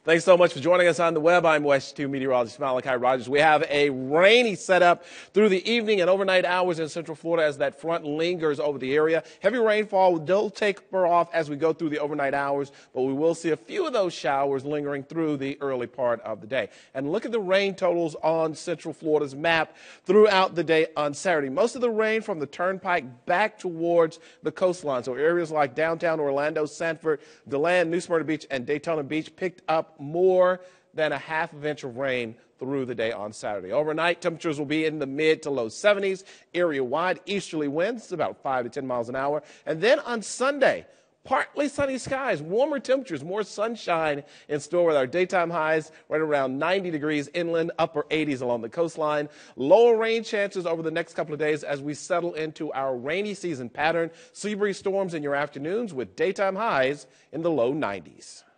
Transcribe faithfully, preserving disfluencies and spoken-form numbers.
Thanks so much for joining us on the web. I'm WESH two meteorologist Malachi Rogers. We have a rainy setup through the evening and overnight hours in Central Florida as that front lingers over the area. Heavy rainfall will taper off as we go through the overnight hours, but we will see a few of those showers lingering through the early part of the day. And look at the rain totals on Central Florida's map throughout the day on Saturday. Most of the rain from the turnpike back towards the coastline. So areas like downtown Orlando, Sanford, DeLand, New Smyrna Beach, and Daytona Beach picked up more than a half of inch of rain through the day on Saturday. Overnight, temperatures will be in the mid to low seventies. Area-wide easterly winds about five to ten miles an hour. And then on Sunday, partly sunny skies, warmer temperatures, more sunshine in store with our daytime highs right around ninety degrees inland, upper eighties along the coastline. Lower rain chances over the next couple of days as we settle into our rainy season pattern. Sea breeze storms in your afternoons with daytime highs in the low nineties.